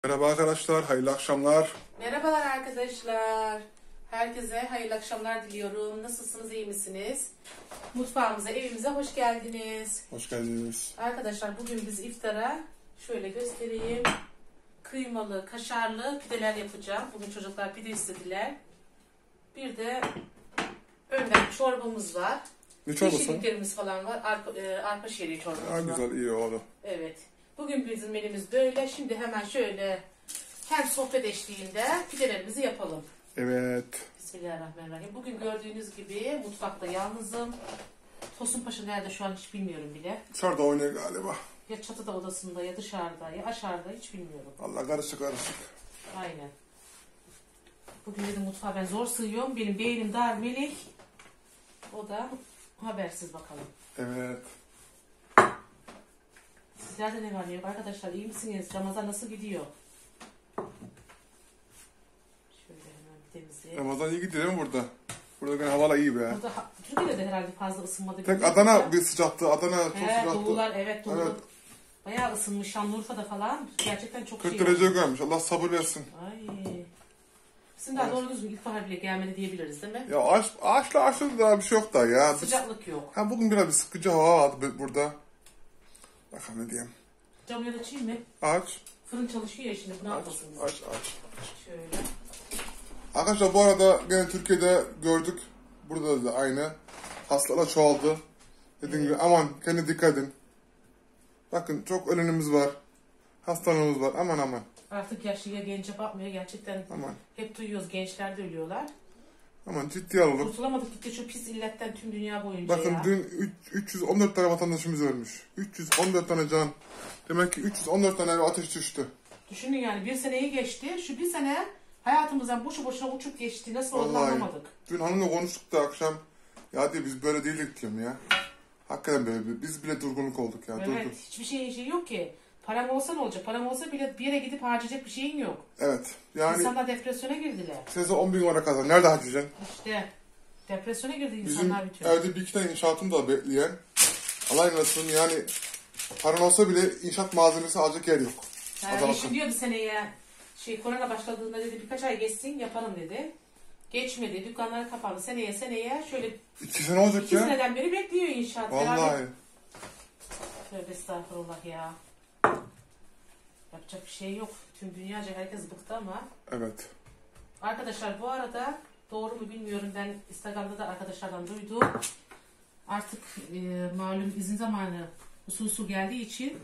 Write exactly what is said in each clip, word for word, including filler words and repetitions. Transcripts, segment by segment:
Merhaba arkadaşlar, hayırlı akşamlar. Merhabalar arkadaşlar. Herkese hayırlı akşamlar diliyorum. Nasılsınız, iyi misiniz? Mutfağımıza, evimize hoş geldiniz. Hoş geldiniz. Arkadaşlar bugün biz iftara şöyle göstereyim. Kıymalı, kaşarlı pideler yapacağım. Bugün çocuklar pide istediler. Bir de önden çorbamız var. Ne çorbası? Yeşilliklerimiz falan var. Arpa, e, arpa şehriye çorbamız Ha, var. güzel, iyi oldu. Evet. Bugün bizim menümüz böyle. Şimdi hemen şöyle hem sohbet eşliğinde pidelerimizi yapalım. Evet. Bismillahirrahmanirrahim. Bugün gördüğünüz gibi mutfakta yalnızım. Tosun Paşa nerede şu an hiç bilmiyorum bile. Dışarıda oynuyor galiba. Ya çatıda odasında ya dışarıda ya aşağıda hiç bilmiyorum. Allah karışık karışık. Aynen. Bugün dedim mutfağa ben zor sığıyorum. Benim beynim dar melek. O da habersiz bakalım. Evet. Sizlerde ne var ne yok arkadaşlar, iyi misiniz? Ramazan nasıl gidiyor? Şöyle hemen temizleyelim. Ramazan iyi gidiyor değil mi burada? Burada gene havalar iyi be. Burada ha- Türkiye'de de herhalde fazla ısınmadı. Tek Adana bir sıcaktı. Adana çok He, sıcaktı. doğular evet doğu. Evet. Bayağı ısınmış Şanlıurfa'da falan. Gerçekten çok kırk şey derece oldu. görmüş. Allah sabır versin. Ay. Bizim daha Evet. doğru düzgün ilkbahar bile gelmedi diyebiliriz değil mi? Ya ağaç, ağaçla ağaçla daha bir şey yok da ya. Biz, Sıcaklık yok. ha, bugün biraz bir sıkıcı hava vardı burada. Bakalım ne diyeyim. Camları açayım mı? Ağaç. Fırın çalışıyor ya şimdi, ne Aç, yapasınız? aç, aç. Şöyle. Arkadaşlar bu arada gene Türkiye'de gördük. Burada da aynı. Hastalar çoğaldı. Dediğim gibi aman kendine dikkat edin. Bakın çok ölenimiz var. Hastalarımız var. Aman aman. Artık yaşlıya gence bakmıyor gerçekten. Aman. Hep duyuyoruz, gençler de ölüyorlar. Aman ciddi alalım. Kurtulamadık gitti şu pis illetten tüm dünya boyunca Bakın ya. dün üç- 314 tane vatandaşımız ölmüş. üç yüz on dört tane can. Demek ki üç yüz on dört tane eve ateş düştü. Düşünün yani bir seneyi geçti. Şu bir sene hayatımızdan boşu boşuna uçup geçti. Nasıl olduğunu Vallahi. anlamadık. Dün hanımla konuştuk da akşam. Ya diyor biz böyle değildik diyorum ya. Hakikaten böyle. Biz bile durgunluk olduk ya. Evet, Durduk. hiçbir şeyin şeyi yok ki. Param olsa ne olacak? Param olsa bile bir yere gidip harcayacak bir şeyin yok. Evet. Yani İnsanlar depresyona girdiler. sezon on bin lira kazan. Nerede harcayacaksın? İşte depresyona girdi Bizim insanlar bütün. evde bir iki tane inşaatım da bekleyen. Allah inanasın yani paran olsa bile inşaat malzemesi alacak yer yok. Yani Adam eşim akıllı. diyordu seneye şey korona başladığında dedi birkaç ay geçsin yaparım dedi. Geçmedi. Dükkanlar kapalı. Seneye seneye şöyle İki sene olacak iki ya. seneden beri bekliyor inşaat. Vallahi. Beraber- Tövbe estağfurullah ya. Yapacak bir şey yok. Tüm dünyaca herkes bıktı ama. Evet. Arkadaşlar bu arada doğru mu bilmiyorum, ben Instagram'da da arkadaşlardan duydum. Artık e, malum izin zamanı usul usul geldiği için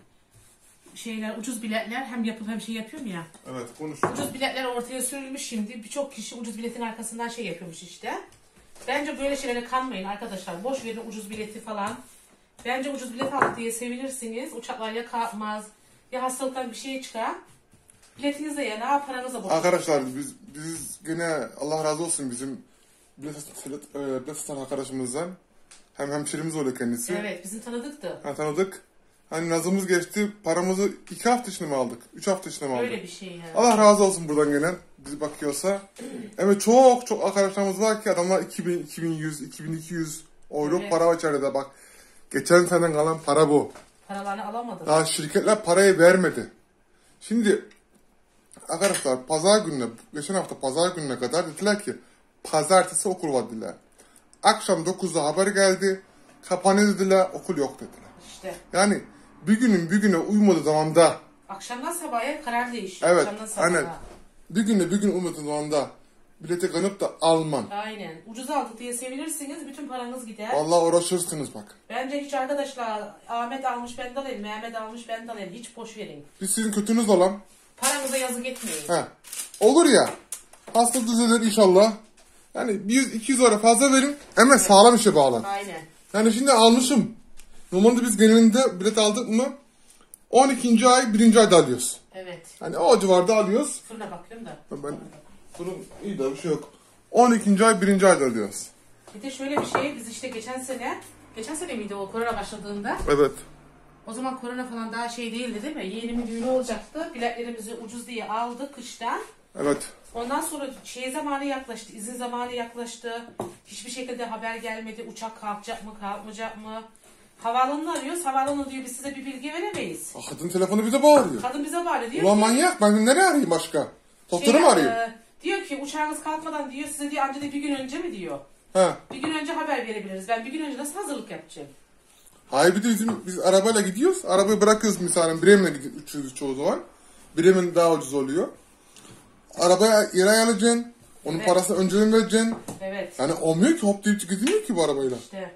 şeyler, ucuz biletler hem yapıp hem şey yapıyorum ya. Evet konuş. Ucuz biletler ortaya sürülmüş şimdi. Birçok kişi ucuz biletin arkasından şey yapıyormuş işte. Bence böyle şeylere kanmayın arkadaşlar. Boş verin ucuz bileti falan. Bence ucuz bilet aldık diye sevinirsiniz. Uçaklar ya kalkmaz ya hastalıktan bir şey çıkar. Biletinizde ya ne paranıza boş. Arkadaşlar biz biz gene Allah razı olsun bizim bilet bilet, bilet satan arkadaşımızdan. Hem hemşerimiz oluyor kendisi. Evet, bizim tanıdıktı. Ha, tanıdık. Hani nazımız geçti. Paramızı iki hafta içinde mi aldık? Üç hafta içinde mi aldık? Öyle bir şey yani. Allah razı olsun buradan gelen bizi bakıyorsa. Evet çok çok arkadaşlarımız var ki adamlar iki bin, iki bin yüz, iki bin iki yüz euro Evet. para var içeride bak. Geçen seneden kalan para bu. Paralarını alamadı. Daha şirketler parayı vermedi. Şimdi arkadaşlar pazar gününe, geçen hafta pazar gününe kadar dediler ki pazartesi okul var dediler. Akşam dokuzda haber geldi. Kapanıyor dediler, okul yok dediler. İşte. Yani bir günün bir güne uymadığı zamanda Akşamdan sabaha karar değişiyor. evet Akşamdan sabaha. aynen bir günle bir gün uymadığı zamanda bilete kanıp da alman. Aynen. Ucuz aldık diye sevinirsiniz. Bütün paranız gider. Vallahi uğraşırsınız bak. Bence hiç arkadaşlar Ahmet almış ben de alayım, Mehmet almış ben de alayım. Hiç boş verin. Biz sizin kötünüz olan. Paranıza yazık etmeyin. He. Olur ya. Hasta düzelir inşallah. Yani bir yüz iki yüz lira fazla verin. Hemen sağlam işe bağlan. Aynen. Yani şimdi almışım. Normalde biz genelinde bilet aldık mı on ikinci ay birinci ayda alıyoruz. Evet. Hani o civarda alıyoruz. Fırına bakıyorum da. Ben bunun iyi de bir şey yok. on ikinci ay birinci ayda alıyoruz. Bir de şöyle bir şey, biz işte geçen sene, geçen sene miydi o korona başladığında? Evet. O zaman korona falan daha şey değildi değil mi? Yeğenimin düğünü olacaktı. Biletlerimizi ucuz diye aldık kıştan. Evet. Ondan sonra şey zamanı yaklaştı, izin zamanı yaklaştı. Hiçbir şekilde haber gelmedi. Uçak kalkacak mı, kalkmayacak mı? Havaalanını arıyoruz. Havaalanı diyor biz size bir bilgi veremeyiz. Kadın telefonu bize bağırıyor. Kadın bize bağırıyor. Diyor Ulan ki, manyak, ben nereye arayayım başka? Doktoru şey, mu arayayım? E, diyor ki uçağınız kalkmadan diyor size diyor anca de bir gün önce mi diyor. He. Bir gün önce haber verebiliriz. Ben bir gün önce nasıl hazırlık yapacağım? Hayır, bir de bizim, biz arabayla gidiyoruz. Arabayı bırakıyoruz misalen. Bremen'e gidiyoruz uçuyoruz çoğu zaman. Bremen daha ucuz oluyor. Arabaya yer ayarlayacaksın. Onun Evet. parasını önceden vereceksin. Evet. Yani olmuyor ki, hop deyip gidilmiyor ki bu arabayla. İşte.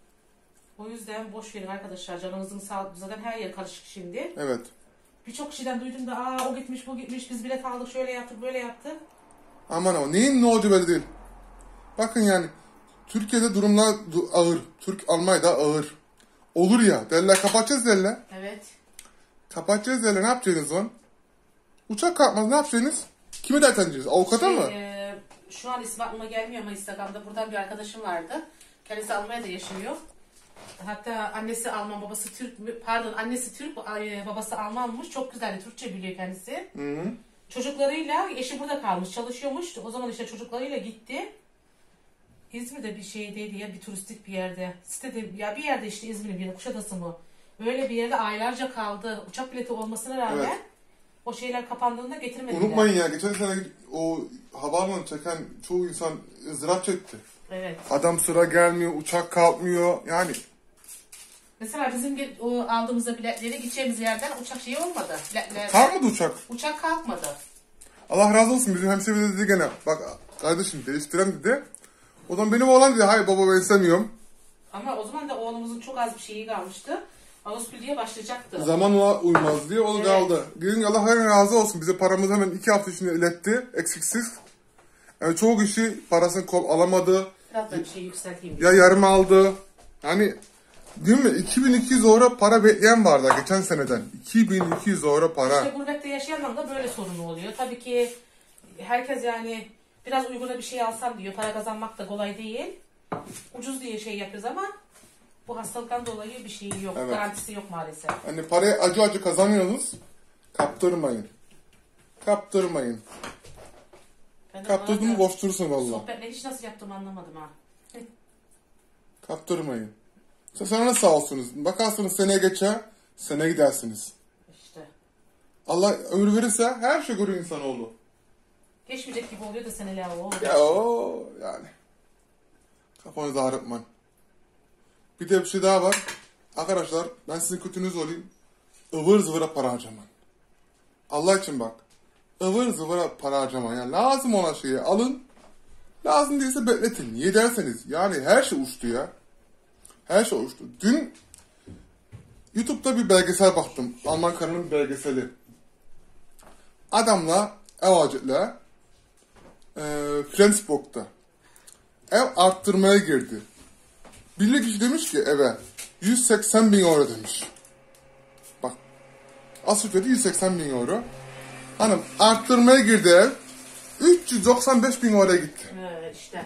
O yüzden boş verin arkadaşlar. Canımızın sağlığı. Zaten her yer karışık şimdi. Evet. Birçok kişiden duydum da aa o gitmiş bu gitmiş biz bilet aldık şöyle yaptık böyle yaptık. Aman ama neyin ne olacağı belli değil. Bakın yani Türkiye'de durumlar du- ağır. Türk Almanya'da ağır. Olur ya derler, kapatacağız derler. Evet. Kapatacağız derler, ne yapacaksınız lan? Uçak kalkmaz, ne yapacaksınız? Kime dert edeceğiz? Avukata Şey, mı? e, şu an ismi aklıma gelmiyor ama Instagram'da buradan bir arkadaşım vardı. Kendisi Almanya'da yaşıyor. Hatta annesi Alman, babası Türk mü? Pardon, annesi Türk, e, babası Almanmış. Çok güzel, Türkçe biliyor kendisi. Hı hı. Çocuklarıyla, eşi burada kalmış, çalışıyormuş. O zaman işte çocuklarıyla gitti. İzmir'de bir şeydeydi ya, bir turistik bir yerde. Sitede, ya bir yerde işte İzmir'in bir yerde, Kuşadası mı? Böyle bir yerde aylarca kaldı. Uçak bileti olmasına rağmen Evet. o şeyler kapandığında getirmediler. Unutmayın ya, geçen sene o havaalanı çeken çoğu insan ızdırap çekti. Evet. Adam sıra gelmiyor, uçak kalkmıyor. Yani Mesela bizim ge- o aldığımızda biletleri gideceğimiz yerden uçak şeyi olmadı. Biletler, kalkmadı uçak. uçak kalkmadı. Allah razı olsun, bizim hemşire dedi gene. Bak kardeşim değiştiren dedi. O zaman benim oğlan dedi, hayır baba ben istemiyorum. Ama o zaman da oğlumuzun çok az bir şeyi kalmıştı. Ağustos'ya başlayacaktı. Zamanla uymaz diye o Evet. kaldı. Gidin Allah hemen razı olsun. Bize paramızı hemen iki hafta içinde iletti. Eksiksiz. Yani çoğu kişi parasını kol alamadı. Biraz da bir şey yükselteyim. Ya yarım aldı. Yani değil mi? iki bin iki yüz euro para bekleyen vardı geçen seneden. iki bin iki yüz euro para. İşte gurbette yaşayanların da böyle sorunu oluyor. Tabii ki herkes yani biraz uyguna bir şey alsam diyor. Para kazanmak da kolay değil. Ucuz diye şey yapıyoruz ama bu hastalıktan dolayı bir şey yok. Evet. Garantisi yok maalesef. Hani parayı acı acı kazanıyorsunuz. Kaptırmayın. Kaptırmayın. Ben de Kaptırdın mı orada boşturursun valla. sohbetle hiç nasıl yaptığımı anlamadım ha. Kaptırmayın. Sonra nasıl sağ olsunuz. Bakarsınız seneye geçer, sene gidersiniz. İşte. Allah ömür verirse her şey görür insanoğlu. Geçmeyecek gibi oluyor da seneler o. Ya o yani. Kafanızı ağrıtmayın. Bir de bir şey daha var. Arkadaşlar ben sizin kötünüz olayım. Ivır zıvıra para harcamayın. Allah için bak. Ivır zıvıra para harcamayın. Yani lazım olan şeyi alın. Lazım değilse bekletin. Niye derseniz. Yani her şey uçtu ya. Her şey uçtu. Dün YouTube'da bir belgesel baktım. Alman karının bir belgeseli. Adamla, ev ağacıyla e, Flensburg'da ev arttırmaya girdi. Bir kişi demiş ki eve yüz seksen bin euro demiş. Bak. Asıl fiyatı yüz seksen bin euro. Hanım arttırmaya girdi ev. üç yüz doksan beş bin euroya gitti. Evet işte.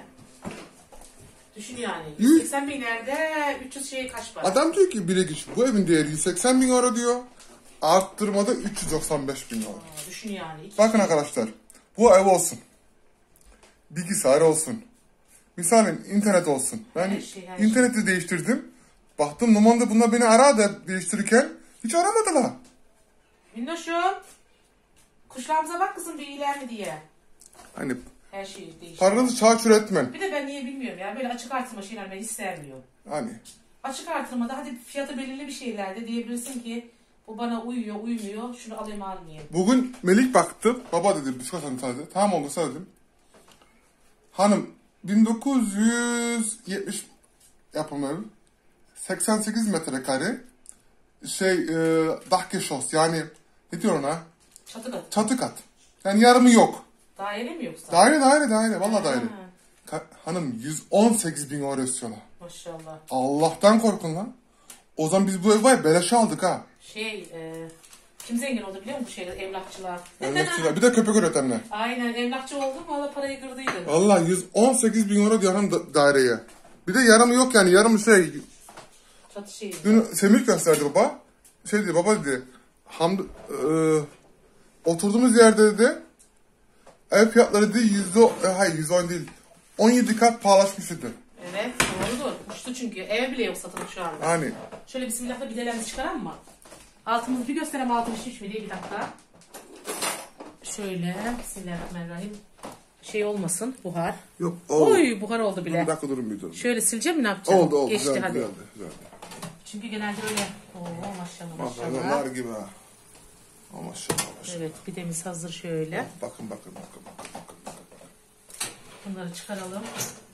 Düşün yani. Yüz- yüz seksen binlerde üç yüz şey kaç para? Adam diyor ki bir kişi bu evin değeri yüz seksen bin euro diyor. Arttırmada üç yüz doksan beş bin euro. Aa, düşün yani. İki Bakın arkadaşlar. Bu ev olsun. Bilgisayar olsun. Misalin internet olsun. Ben Her şey, her şey. interneti değiştirdim. Baktım numarada bunlar beni aradı değiştirirken. Hiç aramadılar. Minnoşum. Kuşlarımıza bak kızım bir iyiler mi diye. Hani Her şey değişti. paranızı çarçur etmen. Bir de ben niye bilmiyorum ya. Böyle açık artırma şeyler ben hiç sevmiyorum. Hani Açık artırmada hadi fiyatı belirli bir şeylerde diyebilirsin ki bu bana uyuyor uymuyor şunu alayım almayayım. bugün Melik baktı. Baba dedi bisiklet sana dedi. Tamam oldu sana dedim. Hanım bin dokuz yüz yetmiş yapım ev. seksen sekiz metrekare. Şey e, Dachgeschoss yani ne diyor ona? Çatı kat. Çatı kat. Yani yarımı yok. Daire mi yoksa? Daire daire daire. Valla daire. Ha, Ka- hanım yüz on sekiz bin euro istiyorlar. maşallah. Allah'tan korkun lan. O zaman biz bu evi var ya beleşe aldık ha. Şey e, kim zengin oldu biliyor musun bu şeyler emlakçılar? Emlakçılar. Bir de köpek üretenler. Aynen emlakçı oldum valla parayı kırdıydın. Valla yüz on sekiz bin euro diyor hanım da- daireye. Bir de yarımı yok yani yarım şey. Çatı şeyi. Dün Semih gösterdi baba. Şey dedi baba dedi. Hamd, e, oturduğumuz yerde dedi. Ev fiyatları dedi yüzde, e, hayır yüzde on değil. on yedi kat pahalaşmış dedi. Evet doğrudur. Uçtu Yoktu çünkü. Eve bile yok satılık şu anda. Hani Şöyle bismillahla bir delerimizi çıkaralım mı? Altımızı bir göstereyim, altı pişmiş mi diye bir dakika. Şöyle bismillahirrahmanirrahim. Şey olmasın, buhar. yok oldu. Oy, buhar oldu bile. Bir dakika durun bir durun. Şöyle sileceğim mi, ne yapacağım? Oldu oldu. Geçti Güzeldi, hadi. güzeldi, güzeldi. Çünkü genelde öyle. Oo maşallah Maşallah maşallah. nar gibi ha. Oh, maşallah maşallah. Evet, pidemiz hazır şöyle. Bakın bakın bakın bakın bakın. bakın. Bunları çıkaralım.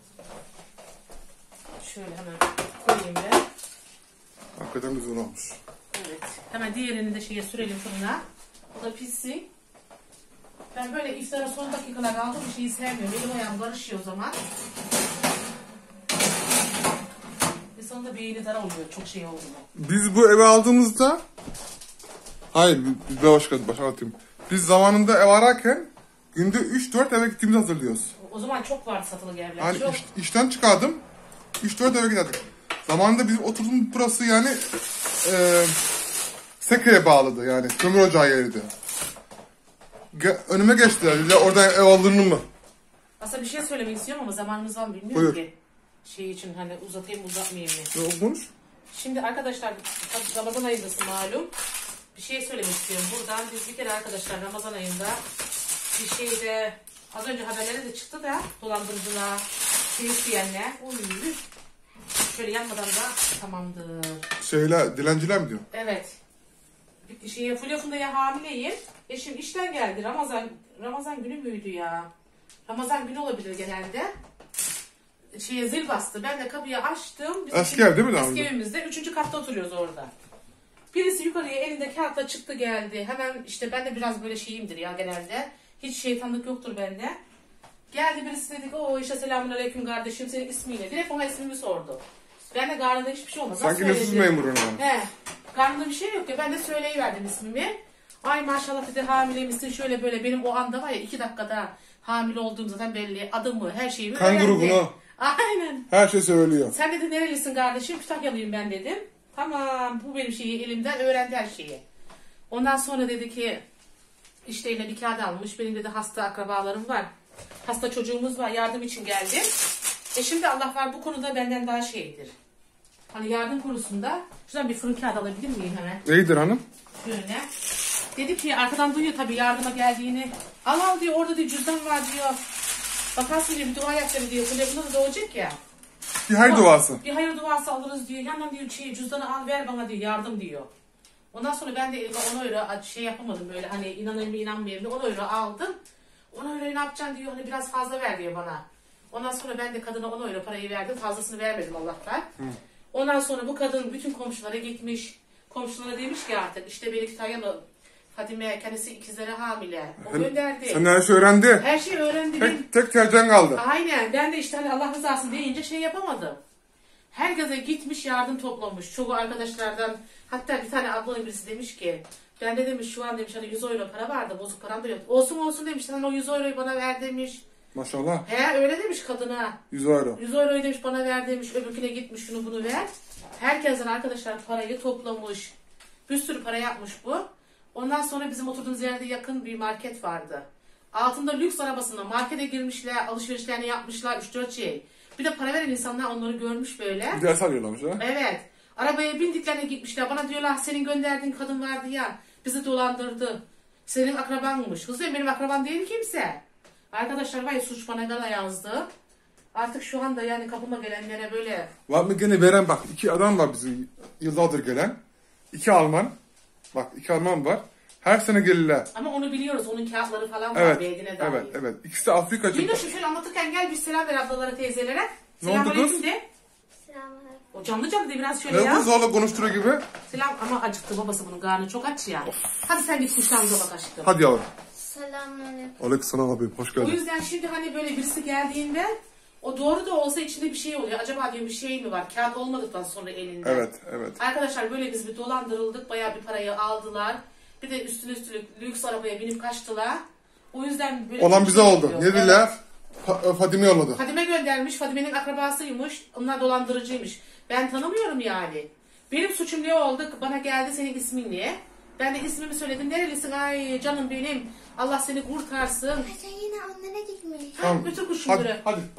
Şöyle hemen koyayım ben. Hakikaten güzel olmuş. Evet. Hemen diğerini de şeye sürelim fırına. O da pişsin. Ben böyle iftara son dakikalar aldım, bir şeyi sevmiyorum. Elim ayağım karışıyor o zaman. Ve sonunda beyni dar oluyor. Çok şey oldu mu? Biz bu evi aldığımızda hayır biz de başka başka anlatayım. Biz zamanında ev ararken günde üç dört eve gittiğimizi hatırlıyoruz. O zaman çok vardı satılık evler. Hani çok. iş, işten çıkardım üç dört eve giderdik. Zamanında bizim oturduğumuz burası yani e, Seke'ye bağlıdı yani kömür ocağı yeriydi. Ge- önüme geçtiler dediler oradan ev alınır mı? Aslında bir şey söylemek istiyorum ama zamanımız var mı bilmiyorum Buyur. ki. Şey için hani uzatayım mı uzatmayayım mı? Ne konuş? Şimdi arkadaşlar tabii Ramazan ayındasın malum. Bir şey söylemek istiyorum. Buradan biz bir kere arkadaşlar Ramazan ayında bir şeyde az önce haberlere de çıktı da dolandırıcılar, şey isteyenler. Uy, şöyle yanmadan da tamamdır. Şeyler dilenciler mi diyor? Evet. Bir şeye Fulya Funda'ya hamileyim. Eşim işten geldi. Ramazan Ramazan günü müydü ya? Ramazan günü olabilir genelde. Şeye zil bastı. Ben de kapıyı açtım. Bizim Eski ev değil mi daha Eski önce? evimizde. Üçüncü katta oturuyoruz orada. Birisi yukarıya elinde kağıtla çıktı geldi. Hemen işte ben de biraz böyle şeyimdir ya genelde. Hiç şeytanlık yoktur bende. Geldi birisi dedi ki o işte selamünaleyküm kardeşim senin ismin ne? Direkt ona ismimi sordu. Ben de karnında hiçbir şey olmaz. Sanki nüfus memuru ama. He. Karnında bir şey yok ya. Ben de söyleyiverdim ismimi. Ay maşallah dedi hamileymişsin şöyle böyle. Benim o anda var ya iki dakikada hamile olduğum zaten belli. Adımı her şeyimi Kan öğrendi. grubunu. Aynen. Her şey söylüyor. Sen dedi nerelisin kardeşim? Kütahyalıyım ben dedim. Tamam bu benim şeyi elimden öğrendi her şeyi. Ondan sonra dedi ki işte yine bir kağıt almış. Benim dedi hasta akrabalarım var. Hasta çocuğumuz var. Yardım için geldim. E şimdi Allah var bu konuda benden daha şeydir. Hani yardım konusunda. Şuradan bir fırın kağıdı alabilir miyim hemen? Neydir hanım? Şöyle. Dedi ki arkadan duyuyor tabii yardıma geldiğini. Al al diyor orada diyor cüzdan var diyor. Bakarsın diyor bir dua yap diyor. Kulübünde de doğacak ya. Bir hayır duası. Bir hayır duası alırız diyor. Yandan diyor şey, cüzdanı al ver bana diyor yardım diyor. Ondan sonra ben de elime on euro şey yapamadım böyle hani inanayım mı inanmayayım diye on euro aldım. on euroyu ne yapacaksın diyor hani biraz fazla ver diyor bana. Ondan sonra ben de kadına on euro parayı verdim fazlasını vermedim Allah'tan. Hı. Ondan sonra bu kadın bütün komşulara gitmiş. Komşulara demiş ki artık işte beni Kütahyalı Fadime kendisi ikizlere hamile. O Sen, gönderdi. sen her şey öğrendi. Her şeyi öğrendi. Tek, tek tercihen kaldı. Aynen. Ben de işte hani Allah rızası deyince şey yapamadım. Herkese gitmiş yardım toplamış. Çoğu arkadaşlardan hatta bir tane ablanın birisi demiş ki ben de demiş şu an demiş hani yüz euro para vardı bozuk param da yok. Olsun olsun demiş hani o yüz euroyu bana ver demiş. Maşallah. He öyle demiş kadına. yüz euro. yüz euroyu demiş bana ver demiş. Öbürküne gitmiş şunu bunu ver. Herkesten arkadaşlar parayı toplamış. Bir sürü para yapmış bu. Ondan sonra bizim oturduğumuz yerde yakın bir market vardı. Altında lüks arabasında markete girmişler, alışverişlerini yapmışlar, üç dört şey. Bir de para veren insanlar onları görmüş böyle. Ders alıyorlarmış ha. Evet. Arabaya bindiklerine gitmişler. Bana diyorlar senin gönderdiğin kadın vardı ya. Bizi dolandırdı. Senin akrabanmış. Kızım benim akrabam değil kimse. Arkadaşlar var ya suç bana gala yazdı. Artık şu anda yani kapıma gelenlere böyle... Var mı gene veren bak iki adam var bizim yıllardır gelen. İki Alman. Bak iki Alman var. Her sene gelirler. Ama onu biliyoruz. Onun kağıtları falan var. Evet. Beydine dair. Evet. Evet. İkisi de Afrikacı. Yunus'um şöyle anlatırken gel bir selam ver ablalara teyzelere. Ne oldu kız? De. Selamünaleyküm. O canlı canlı de biraz şöyle Ne ya. bu zorla konuşturuyor gibi? Selam ama acıktı babası bunun karnı çok aç ya. Hadi sen git kuşlarımıza bak aşkım. Hadi yavrum. Selamünaleyküm. Aleykümselam abim. Hoş O geldin. yüzden şimdi hani böyle birisi geldiğinde o doğru da olsa içinde bir şey oluyor. Acaba diyor bir şey mi var? Kağıt olmadıktan sonra elinde. Evet. Evet. Arkadaşlar böyle biz bir dolandırıldık. Bayağı bir parayı aldılar. Bir de üstüne üstlük lüks arabaya binip kaçtılar. O yüzden böyle Olan bir bize şey oldu. oluyor. Ne dediler? Fa- Fadime yolladı. Fadime göndermiş. Fadime'nin akrabasıymış. Onlar dolandırıcıymış. Ben tanımıyorum yani. Benim suçum ne oldu? Bana geldi senin ismin ne? Ben de ismimi söyledim. Nerelisin? Ay canım benim. Allah seni kurtarsın. Sen yine annene gitmiş. Ha, götür kuşları. Hadi, hadi bırak.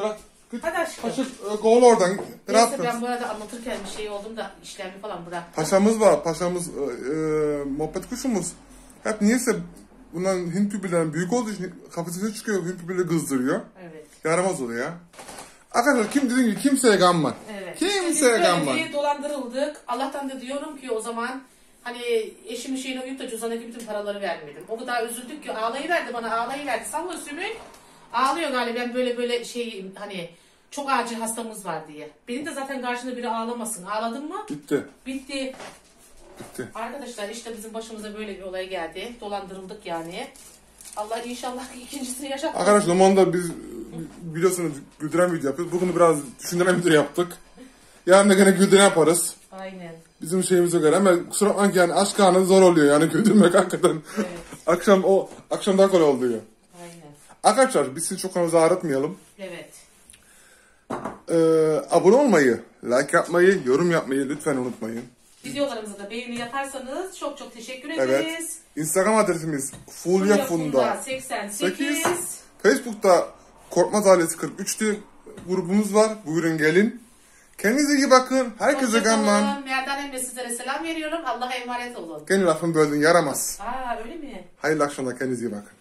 Hadi aşkım. Paşa e, gol oradan. Ne Neyse yaptın? ben bu arada anlatırken bir şey oldum da işlerimi falan bıraktım. Paşamız var. Paşamız e, e, muhabbet kuşumuz. Hep niyeyse bunların Hint pipilerin büyük olduğu için kafasına çıkıyor. Hint pipileri kızdırıyor. Evet. Yaramaz oluyor ya. Arkadaşlar kim dediğim gibi kimseye ganma. Evet. Kimseye İşte biz ganma. böyle bir dolandırıldık. Allah'tan da diyorum ki o zaman hani eşimin şeyine uyup da cüzdandaki bütün paraları vermedim. O kadar üzüldük ki ağlayıverdi bana ağlayıverdi. Salla Sümük. Ağlıyor galiba ben böyle böyle şey hani çok acil hastamız var diye. Benim de zaten karşında biri ağlamasın. Ağladın mı? Bitti. Bitti. Bitti. Arkadaşlar işte bizim başımıza böyle bir olay geldi. Dolandırıldık yani. Allah inşallah ikincisini yaşatmasın. Arkadaşlar normalde biz biliyorsunuz güldüren video yapıyoruz. Bugün biraz düşündüren video yaptık. Yarın da gene güldüren yaparız. Aynen. Bizim şeyimize göre ama kusura bakmayın yani aşk kanı zor oluyor yani güldürmek hakikaten. Evet. akşam o akşam daha kolay oluyor. Aynen. Arkadaşlar biz sizi çok fazla ağrıtmayalım. Evet. Ee, abone olmayı, like yapmayı, yorum yapmayı lütfen unutmayın. Videolarımıza da beğeni yaparsanız çok çok teşekkür ederiz. Evet. Instagram adresimiz fulyafunda seksen sekiz. Facebook'ta Korkmaz Ailesi kırk üç diye grubumuz var. Buyurun gelin. Kendinize iyi bakın. Herkese gamman. Merdan Emre sizlere selam veriyorum. Allah'a emanet olun. Gene lafın böldün yaramaz. Aa öyle mi? Hayırlı akşamlar. Kendinize iyi bakın.